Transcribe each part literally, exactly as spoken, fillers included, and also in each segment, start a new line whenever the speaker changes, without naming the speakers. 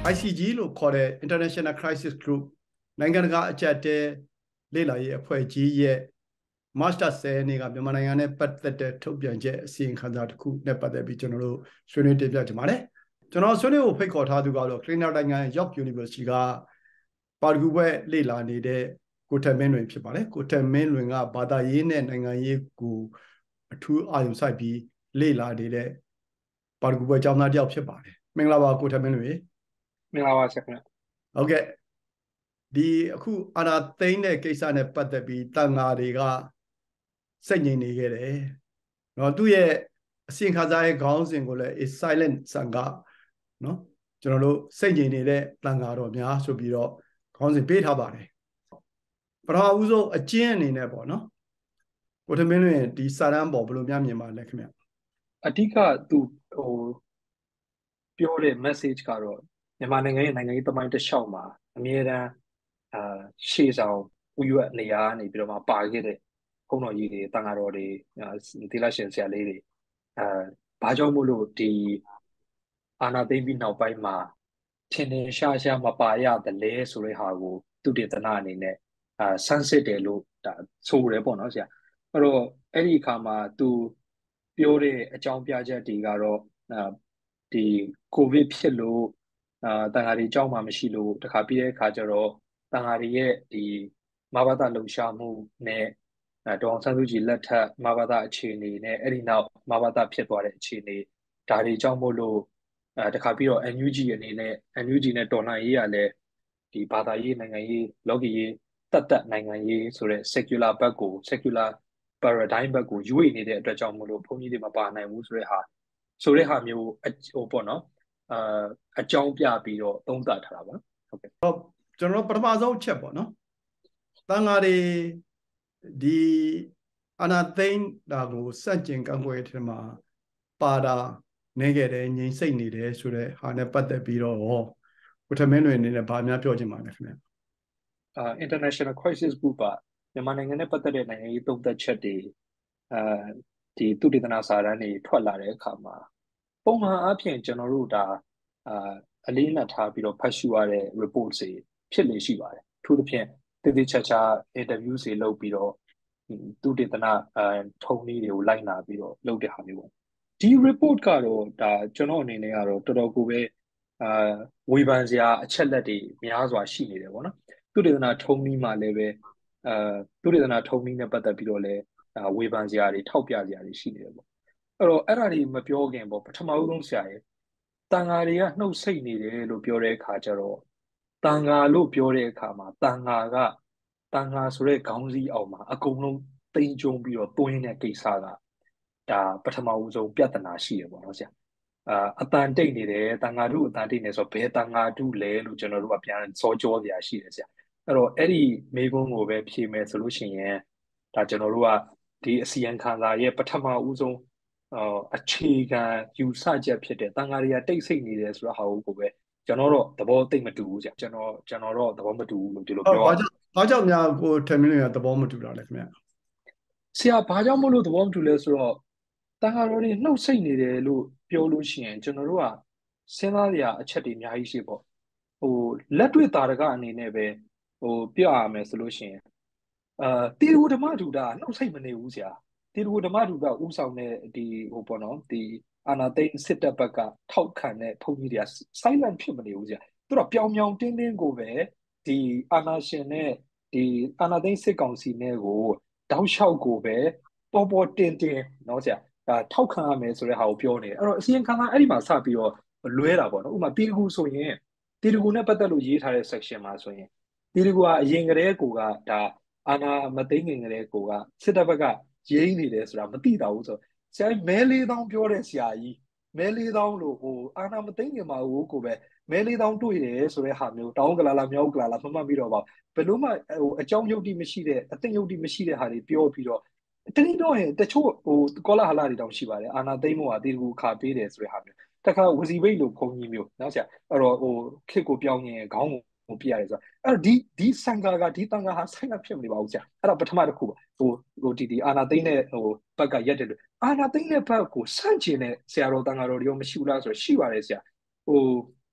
I C G လို့ခေါ်တဲ့ International Crisis Group နိုင်ငံတကာအကြက်တဲလေ့လာရေးအဖွဲ့ကြီးရဲ့မတ်လဆယ်ရက်နေ့ကမြန်မာနိုင်ငံနဲ့ပတ်သက်တဲ့ထုတ်ပြန်ချက်အစီရင်ခံစာတစ်ခုနဲ့ပတ်သက်ပြီးကျွန်တော်တို့ဆွေးနွေးတင်ပြကြပါတယ်ကျွန်တော်ဆွေးနွေးဖို့ဖိတ်ခေါ်ထားသူကတော့ Canada နိုင်ငံ York University ကပါရဂူဘွဲ့လေ့လာနေတဲ့ကိုထက်မင်းလွင်ဖြစ်ပါတယ်ကိုထက်မင်းလွင်ကဘာသာရေးနဲ့နိုင်ငံရေးကိုအထူးအာရုံစိုက်ပြီးလေ့လာနေတဲ့ပါရဂူဘွဲ့ကျောင်းသားတစ်ယောက်ဖြစ်ပါတယ်မင်္ဂလာပါကိုထက်မင်းလွင်
မင်္ဂလာပါဆရာခင်ဗျ
ဟုတ်ကဲ့ဒီအခုအာဏာသိမ်းတဲ့ကိစ္စနဲ့ပတ်သက်ပြီးတန်ဃာတွေကစိတ်ငြိမ်နေခဲ့တယ်เนาะသူ့ရဲ့အစီရင်ခံစာရဲ့ခေါင်းစဉ်ကိုလည်း is silent sangha เนาะကျွန်တော်တို့စိတ်ငြိမ်နေတဲ့တန်ဃာတော်များဆိုပြီးတော့ခေါင်းစဉ်ပေးထားပါတယ်ပထမဦးဆုံးအကျဉ်းအနေနဲ့ပေါ့เนาะကိုထမင်းလွင်ဒီစာတမ်းပေါ်ဘယ်လိုများမြင်ပါလဲခင်ဗျ
အဓိကသူဟိုပြောတဲ့ message ကတော့မြန်မာနိုင်ငံရဲ့နိုင်ငံရေးသမိုင်းတစ်လျှောက်မှာအမြဲတမ်းအာရှေ့ဆောင်ဥယျာဉ်နေရာနေပြီးတော့မှပါခဲ့တဲ့ဘုန်းတော်ကြီးတွေတန်ဃာတော်တွေသီလရှင်ဆရာလေးတွေအာဘာကြောင့်မို့လို့ဒီအာဏာသိမ်းပြီးနောက်ပိုင်းမှာထင်ထင်ရှားရှားမပါရတယ်လဲဆိုတဲ့ဟာကိုသူတေသနာအနေနဲ့အာဆန်းစစ်တယ်လို့ဒါဆိုရဲပေါ့နော်ဆရာအဲ့တော့အဲ့ဒီအခါမှာသူပြောတဲ့အကြောင်းပြချက်တွေကတော့အာဒီကိုဗစ်ဖြစ်လို့အာတန်ဃာတွေကြောက်မှမရှိလို့တခါပြီးတဲ့အခါကျတော့တန်ဃာတွေရဲ့ဒီမဘာသာလှုပ်ရှားမှုနဲ့ဒေါအောင်ဆန်းစုကြည်လက်ထက်မဘာသာအခြေအနေနဲ့အဲ့ဒီနောက်မဘာသာဖြစ်သွားတဲ့အခြေအနေဒါတွေကြောင့်မို့လို့အဲတခါပြီးတော့ N U G အနေနဲ့ N U G နဲ့တော်လှန်ရေးရလဲဒီဘာသာရေးနိုင်ငံရေးလောကီရေးတတ်တတ်နိုင်ငံရေးဆိုတဲ့ secular ဘက်ကို secular paradigm ဘက်ကိုရွေ့နေတဲ့အတွက်ကြောင့်မို့လို့ဘုန်းကြီးတွေမပါနိုင်ဘူးဆိုတဲ့ဟာဆိုတဲ့ဟာမျိုးဟိုပေါ့နော်အာအကြောင်းပြပြီးတော့သုံးသပ်ထားတာပါဟုတ်ကဲ့
ဟုတ်ကျွန်တော်ပထမဆုံးချက်ပေါ့နော်တန်ဃာတွေဒီအာနာသိန်းဒါကိုစန့်ကျင်ကန့်ကွက်တဲ့မှာပါတာနေခဲ့တယ်ငြိမ်စိတ်နေတယ်ဆိုတဲ့ဟာနဲ့ပတ်သက်ပြီးတော့ကိုထမင်းတွေအနေနဲ့ဗာများပြောချင်ပါလဲခင်ဗျ
အာ International Crisis Group ကမြန်မာနိုင်ငံနဲ့ပတ်သက်တဲ့နိုင်ငံရေးသုံးသပ်ချက်တွေအာဒီသူတေသနာစာတမ်းတွေထွက်လာတဲ့အခါမှာပုံမှန်အားဖြင့်ကျွန်တော်တို့ဒါအာအလေးနက်ထားပြီးတော့ဖတ်ရှုရတဲ့ report တွေဖြစ်လေရှိပါတယ်အထူးသဖြင့်တည်တည်ချာချာ interview တွေလုပ်ပြီးတော့သူတေသနာအာထုံးနည်းတွေကိုလိုက်နာပြီးတော့လုပ်တဲ့ဟာမျိုးပေါ့ဒီ report ကတော့ဒါကျွန်တော်အနေနဲ့ကတော့တော်တော်ကိုပဲအာဝေဖန်စရာအချက်လက်တွေများစွာရှိနေတယ်ပေါ့နော်သူတေသနာထုံးနည်းမှာလည်းပဲအာသူတေသနာထုံးနည်းနဲ့ပတ်သက်ပြီးတော့လည်းဝေဖန်စရာတွေထောက်ပြစရာတွေရှိနေတယ်ပေါ့အဲ့တော့အဲ့ဒါတွေမပြောခင်ပေါ့ပထမဆုံးဆရာရဲ့တန်ဃာတွေကနှုတ်ဆက်နေတယ်လို့ပြောတဲ့အခါကျတော့တန်ဃာလို့ပြောတဲ့အခါမှာတန်ဃာကတန်ဃာဆိုတဲ့ခေါင်းစည်းအောက်မှာအကုန်လုံးတိမ်ကြုံပြီးတော့တွင်းတဲ့ကိစ္စကဒါပထမဦးဆုံးပြဿနာရှိရပေါ့နော်ဆရာအာအတန်တိတ်နေတယ်တန်ဃာတုအတန်တိတ်နေဆိုဘယ်တန်ဃာတုလဲလို့ကျွန်တော်တို့ကပြန်စောကြောစရာရှိတယ်ဆရာအဲ့တော့အဲ့ဒီမေးခွန်းကိုပဲဖြေမယ်ဆိုလို့ရှိရင်ဒါကျွန်တော်တို့ကဒီအစီရင်ခံစာရဲ့ပထမဦးဆုံးအာအခြေခံယူဆချက်ဖြစ်တဲ့တန်ဃာတွေကတိတ်ဆိတ်နေတယ်ဆိုတော့ဟာကိုပဲကျွန်တော်တော့သဘောသိမတူဘူးဆရာကျွန်တော်ကျွန်တော်တော့သဘောမတူဘူးလို့ဒီလိုပြော
ဘာကြောင့်ဘာကြောင့်များကိုထမင်းတွေကသဘောမတူတာလဲခင်ဗျ
ဆရာဘာကြောင့်မလို့သဘောမတူလဲဆိုတော့တန်ဃာတော်တွေနှုတ်ဆိတ်နေတယ်လို့ပြောလို့ရှိရင်ကျွန်တော်တို့ကစဉ်းစားစရာအချက်တွေအများကြီးရှိပေါ့ဟိုလက်တွေ့တာရကအနေနဲ့ပဲဟိုပြောရမယ်ဆိုလို့ရှိရင်အာတေဝဓမ္မဒုတာနှုတ်ဆိတ်မနေဘူးဆရာတေဝဓမ္မဒုတာဥဆောင်တဲ့ဒီဟိုပေါ့နော်ဒီအာနာသိန်းစစ်တပ်ဘက်ကထောက်ခံတဲ့ဘုန်းကြီးတွေက silent ဖြစ်မနေဘူးဆရာသူတို့ပြောင်ပြောင်တင်းတင်းကိုပဲဒီအာနာရှင်နဲ့ဒီအာနာသိန်းစစ်ကောင်စီနဲ့ကိုတောက်လျှောက်ကိုပဲပေါ်ပေါ်တင်တင်เนาะဆရာဒါထောက်ခံရမယ်ဆိုတဲ့ဟာကိုပြောနေတယ်အဲ့တော့အစီရင်ခံစာအဲ့ဒီမှာစပြီးတော့လွဲတာပေါ့နော်ဥပမာတေတကူဆိုရင်တေတကူနဲ့ပတ်သက်လို့ရေးထားတဲ့ section မှာဆိုရင်တေတကူကအရင်ကတည်းကိုကဒါအာနာမသိငင်ကလေးကိုကစစ်တပ်ဘက်ကရင်းနေတယ်ဆိုတာမသိတာဘူးဆိုဆရာမဲလေးတောင်းပြောတဲ့ဆရာကြီးမဲလေးတောင်းလို့ဟိုအာနာမသိငင်မှာကိုကိုပဲမဲလေးတောင်းတွေ့တယ်ဆိုတဲ့ဟာမျိုးတောင်းကလာလာမြောက်ကလာလာမမှတ်ပြီးတော့ပါဘယ်လို့မှဟိုအကြောင်းယုတ်တိမရှိတဲ့အသိယုတ်တိမရှိတဲ့ဟာတွေပြောပြီးတော့တနည်းတော့ရင်တချို့ဟိုကောလာဟလာတွေတောင်ရှိပါတယ်အာနာသိမ့်မို့ဟာတေကူခါပေးတယ်ဆိုတဲ့ဟာမျိုးတခါဝစီဘိတ်လို့ခုံကြီးမျိုးနော်ဆရာအဲ့တော့ဟိုခစ်ကိုပြောင်းရင်ခေါင်းကိုပြရတယ်ဆိုတော့အဲ့တော့ဒီဒီစံဃာကဒီတန်ဃာဟာဆိုင်ကဖြစ်မနေပါဘူးဆရာအဲ့တော့ပထမတစ်ခုပါဟိုဟိုဒီဒီအာနာသိမ့်တဲ့ဟိုဘက်ကရက်တယ်လို့အာနာသိမ့်တဲ့ဘက်ကိုစန့်ကျင်တဲ့ဆရာတော်တန်ဃာတော်တွေရောမရှိဘူးလားဆိုတော့ရှိပါတယ်ဆရာဟို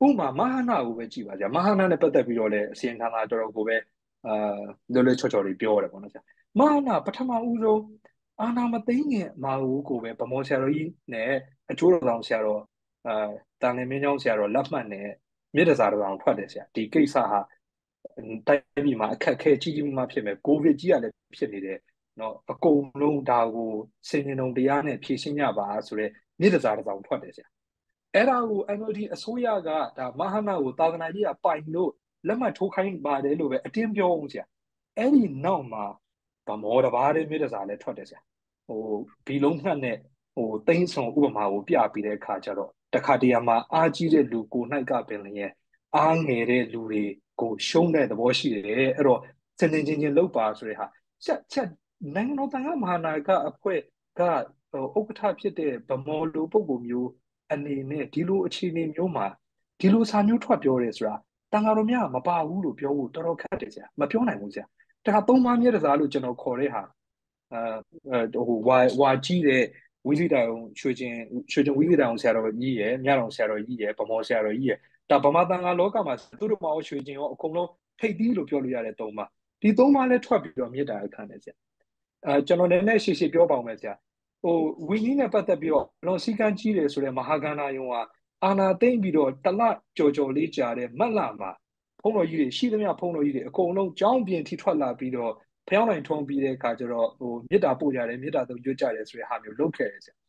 ဥမာမဟာနာကိုပဲကြည့်ပါဗျာမဟာနာနဲ့ပတ်သက်ပြီးတော့လည်းအစီရင်ခံစာတော်တော်ကိုပဲအာလွယ်လွယ်ချော်ချော်လေးပြောရတယ်ပေါ့နော်ဗျာမဟာနာပထမဦးဆုံးအာနာမသိငင်မာဦးကိုပဲဗမော်ဆရာတော်ကြီးနဲ့အကျိုးတော်ဆောင်ဆရာတော်အာတန်လင်းမင်းကျောင်းဆရာတော်လက်မှတ်နဲ့မြေတစားတော်ဆောင်ထွက်တယ်ဆရာဒီကိစ္စဟာတိုင်းပြည်မှာအခက်အခဲကြီးကြီးမားမားဖြစ်မယ်ကိုဗစ်ကြီးကလည်းဖြစ်နေတယ်နော်အကုန်လုံးဒါကိုစင်ရင်ုံတရားနဲ့ဖြည့်ရှင်းကြပါဆိုတော့မြေတစားတော်ဆောင်ထွက်တယ်ဆရာအဲ့ဒါကို N L D အစိုးရကဒါမဟာနာကိုသာသနာကြီးကပိုင်လို့လက်မှတ်ထိုးခိုင်းပါတယ်လို့ပဲအတင်းပြောအောင်ဆရာအဲ့ဒီနောက်မှာဗမောတဘာတဲ့မြေတစားလည်းထွက်တယ်ဆရာဟိုဘီလုံးမှတ်နဲ့ဟိုသိန်းဆောင်ဥပမာကိုပြပြီးတဲ့အခါကျတော့တခါတရံမှာအားကြီးတဲ့လူကိုနိုင်ကပင်လည်းရဲ့အားငယ်တဲ့လူတွေကိုရှုံးတဲ့သဘောရှိတယ်အဲ့တော့စင်စင်ချင်းချင်းလောက်ပါဆိုတဲ့ဟာချက်ချက်နိုင်ငံတော်တန်ခါမဟာနာကအဖွဲ့ကဟိုဥက္ကဋ္ဌဖြစ်တဲ့ဗမောလူပုံပုံမျိုးအနေနဲ့ဒီလိုအခြေအနေမျိုးမှာဒီလိုစာမျိုးထွက်ပြောတယ်ဆိုတာတန်ခါတော်များမပါဘူးလို့ပြောဖို့တော်တော်ခက်တယ်ဆရာမပြောနိုင်ဘူးဆရာတခါသုံးပါးမြဲတစားလို့ကျွန်တော်ခေါ်တဲ့ဟာအဲဟိုဝါဝါကြီးတဲ့ဝိသီတောင်ရွှေချင်းရွှေချင်းဝိသီတောင်ဆရာတော်ကြီးရယ်မြတော်ဆရာတော်ကြီးရယ်ဗမောဆရာတော်ကြီးရယ်ဒါဗမာတန်ခါလောကမှာသူတို့မအောင်ရွှေချင်းရောအကုန်လုံးထိတ်သီးလို့ပြောလို့ရတဲ့သုံးပါးဒီသုံးပါးလည်းထွက်ပြီးတော့မြေတားခံတယ်ဆရာအဲကျွန်တော်လည်းနဲ့ရှေ့ရှေ့ပြောပါအောင်မယ်ဆရာဟိုဝီနည်းနဲ့ပတ်သက်ပြီးတော့ဘလုံးစီကန်းကြီးတယ်ဆိုတဲ့မဟာကန္နာယုံကအာနာသိမ့်ပြီးတော့တလကြော်ကြော်လေးကြာတဲ့မတ်လာမှာဖုံးတော်ကြီးတွေရှိသမျှဖုံးတော်ကြီးတွေအကုန်လုံးကြောင်းပြင်ထိထွက်လာပြီးတော့ဖျောင်းနိုင်ထုံးပြီးတဲ့အခါကျတော့ဟိုမေတ္တာပို့ကြတယ်မေတ္တာသုံးရွတ်ကြတယ်ဆိုတဲ့ဟာမျိုးလုပ်ခဲ့တယ်ဆရာ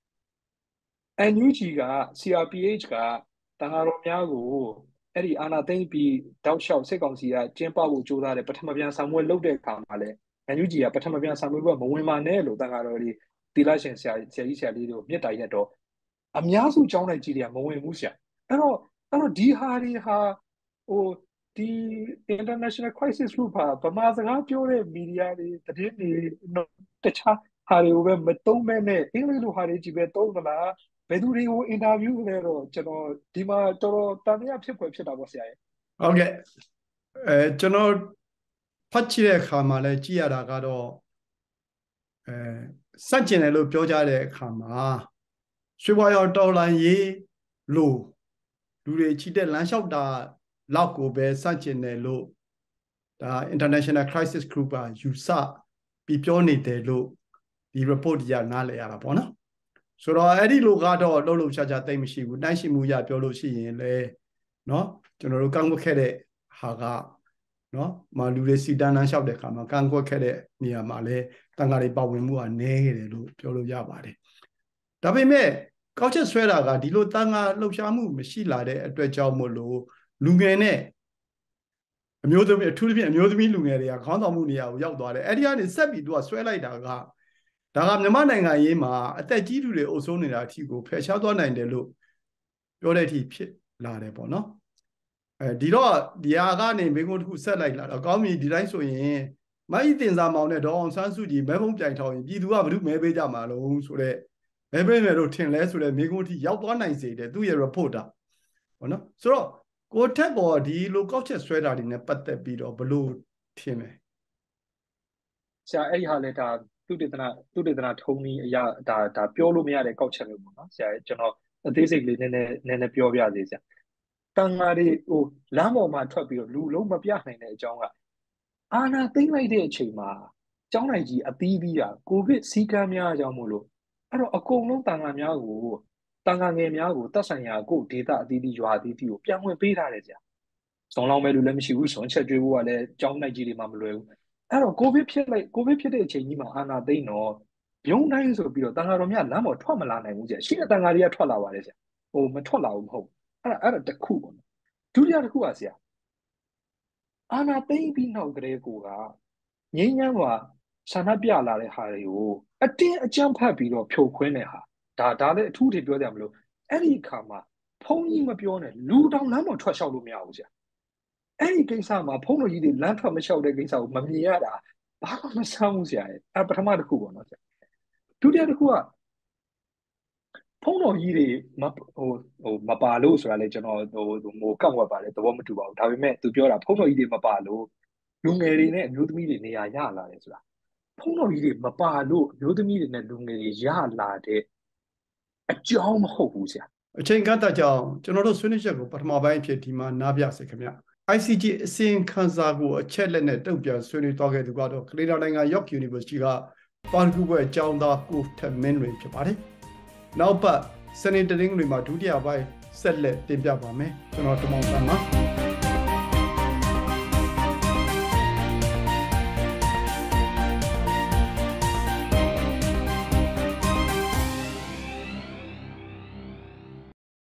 N U G က C R P H ကတန်ဃာတော်များကိုအဲ့ဒီအာနာသိမ့်ပြီးတောက်လျှောက်စစ်ကောင်စီကကျင်းပဖို့ကြိုးစားတယ်ပထမပြန်ဆောင်မွေးလုပ်တဲ့အခါမှာလဲ N U G ကပထမပြန်ဆောင်မွေးဘက်မဝင်ပါနဲ့လို့တန်ဃာတော်တွေတီလာရှင်ဆရာဆရာကြီးဆရာလေးတို့မြတ်တာရက်တော့အများစုကျောင်းလိုက်ကြီးတွေကမဝင်ဘူးဆရာအဲ့တော့အဲ့တော့ဒီဟာတွေဟာဟိုဒီ international crisis group ဟာဗမာစကားပြောတဲ့မီဒီယာတွေတည်နေတခြားဟာတွေကိုပဲမသုံးမဲနဲ့အင်္ဂလိပ်လိုဟာတွေကြီးပဲသုံးသလားဘယ်သူတွေကိုအင်တာဗျူးလဲတော့ကျွန်တော်ဒီမှာတော်တော်တန်တရားဖြစ်ဖွယ်ဖြစ်တာပေါ့ဆရာရဲ့
ဟုတ်ကဲ့အဲကျွန်တော်ဖတ်ကြည့်တဲ့အခါမှာလည်းကြည့်ရတာကတော့အဲစัจကျင်တယ်လို့ပြောကြတဲ့အခါမှာရွှေဘွားရောတော်လန်ရေးလို့လူတွေချီတဲ့လမ်းလျှောက်တာလောက်ကိုပဲစัจကျင်တယ်လို့ဒါ International Crisis Group ကယူဆပြီးပြောနေတယ်လို့ဒီ report ကြီးကနားလည်ရတာပေါ့နော်ဆိုတော့အဲ့ဒီလိုကတော့လှုပ်လှုပ်ရှားရှားသိမ့်မရှိဘူးတိုင်းရှိမှုရပြောလို့ရှိရင်လေနော်ကျွန်တော်တို့ကန့်ကွက်ခဲ့တဲ့ဟာကနော်မလူတွေစီတန်းလမ်းလျှောက်တဲ့အခါမှာကန့်ကွက်ခဲ့တဲ့နေရာမှာလဲတန်ခါတွေပါဝင်မှုကနည်းခဲ့တယ်လို့ပြောလို့ရပါတယ်ဒါပေမဲ့ကောက်ချက်ဆွဲတာကဒီလိုတန်ခါလှုပ်ရှားမှုမရှိလာတဲ့အတွက်ကြောင့်မို့လို့လူငယ်နဲ့အမျိုးသမီးအထူးသဖြင့်အမျိုးသမီးလူငယ်တွေကခေါင်းဆောင်မှုနေရာကိုရောက်သွားတယ်အဲ့ဒီကနေဆက်ပြီးသူကဆွဲလိုက်တာကဒါကမြန်မာနိုင်ငံရေးမှာအသက်ကြီးသူတွေအုပ်စိုးနေတာအထိကိုဖယ်ရှားသွားနိုင်တယ်လို့ပြောတဲ့အထိဖြစ်လာတယ်ပေါ့နော်အဲဒီတော့ဒီဟာကနေမိကုန်းတစ်ခုဆက်လိုက်လာတော့ကောင်းပြီဒီတိုင်းဆိုရင်မိုက်တင်စာမောင်နဲ့ဒေါအောင်ဆန်းစုကြည်မဲပုံးပြိုင်ထောင်ရင်ပြည်သူကဘယ်သူမဲပေးကြမှာလုံးဆိုတော့မဲပေးမယ်လို့ထင်လဲဆိုတော့မိကုန်းအထိရောက်သွားနိုင်စေတယ်သူ့ရဲ့ report တာပေါ့နော်ဆိုတော့ကိုထက်ပေါ်ဒီလိုကောက်ချက်ဆွဲတာတွေနဲ့ပတ်သက်ပြီးတော့ဘလို့ထင်လဲ
ဆရာအဲ့ဒီဟာလေဒါသူတေသနာသူတေသနာထုံးပြီးအရာဒါဒါပြောလို့မရတဲ့ကောက်ချက်မျိုးပေါ့နော်ဆရာကျွန်တော်အသေးစိတ်လေးနည်းနည်းနည်းနည်းပြောပြသေးဆရာတန်ဃာတွေဟိုလမ်းပေါ်မှာထွက်ပြီးတော့လူလုံးမပြနိုင်တဲ့အကြောင်းကအာနာသိမ့်လိုက်တဲ့အချိန်မှာကျောင်းနိုင်ကြီးအသီးသီးอ่ะကိုဗစ်စီးကမ်းများအကြောင်းမို့လို့အဲ့တော့အကုန်လုံးတန်ဃာများကိုတန်ဃာငယ်များကိုတက်ဆိုင်ရာကိုဒေတာအသီးသီးရွာအသီးသီးကိုပြန်ဝင်ပေးထားတယ်ဆရာဇုံလောင်းမဲ့လူလည်းမရှိဘူးဇုံချက်ကျွေးဖို့ကလည်းကျောင်းနိုင်ကြီးတွေမှမလွယ်ဘူးအဲ့တော့ကိုဗစ်ဖြစ်လိုက်ကိုဗစ်ဖြစ်တဲ့အချိန်ကြီးမှာအာနာသိမ့်တော့ရုံတိုင်းဆိုပြီးတော့တန်ဃာတော်များလမ်းပေါ်ထွက်မလာနိုင်ဘူးဆရာရှိတဲ့တန်ဃာတွေကထွက်လာပါတယ်ဆရာဟိုမထွက်လာဘူးမဟုတ်အဲ့ဒါအဲ့ဒါတခုပေါ့နော်ဒုတိယတစ်ခုပါဆရာအာနာသိမ့်ပြီးနောက်ကလေးကိုကငိမ့်ညမ်းစွာဆန္ဒပြလာတဲ့ဟာတွေကိုအတင်းအကျပ်ဖတ်ပြီးတော့ဖြိုခွင်းတဲ့ဟာဒါဒါလည်းအထူးထည်ပြောကြမလို့အဲ့ဒီအခါမှာဖုံးကြီးမပြောနဲ့လူတောင်လမ်းပေါ်ထွက်လျှောက်လို့မရဘူးဆရာအဲ့ဒီကိစ္စမှာဖုံးတော်ကြီးတွေလမ်းထွက်မလျှောက်တဲ့ကိစ္စကိုမမြင်ရတာဘာမှမဆန်းဘူးဆရာရဲ့အဲ့ပထမတစ်ခုပေါ့နော်ဆရာဒုတိယတစ်ခုကဖုံးတော်ကြီးတွေမဟိုဟိုမပါလို့ဆိုတာလေကျွန်တော်ဟိုဟိုကောက်ဝက်ပါတယ်သဘောမတူပါဘူးဒါပေမဲ့သူပြောတာဖုံးတော်ကြီးတွေမပါလို့လူငယ်တွေနဲ့အမျိုးသမီးတွေနေရာရလာတယ်ဆိုတာဖုံးတော်ကြီးတွေမပါလို့အမျိုးသမီးတွေနဲ့လူငယ်တွေရလာတဲ့အကြောင်းမဟုတ်ဘူးဆရာ
အချိန်ကတည်းကကြောင့်ကျွန်တော်တို့ဆွေးနွေးချက်ကိုပထမပိုင်းဖြစ်ဒီမှာနားပြစေခင်ဗျ I C G အစီရင်ခံစာကိုအချက်လက်နဲ့တုံ့ပြန်ဆွေးနွေးသွားခဲ့သူကတော့ကနေဒါနိုင်ငံ York University ကပါရဂူဘွဲ့ကျောင်းသားကိုထမင်းတွေဖြစ်ပါတယ်နောက်ပတ်စနေတနင်္ဂနွေမှာဒုတိယပိုင်းဆက်လက်တင်ပြပါမယ်ကျွန်တော်တမောင်ဆန်းပါ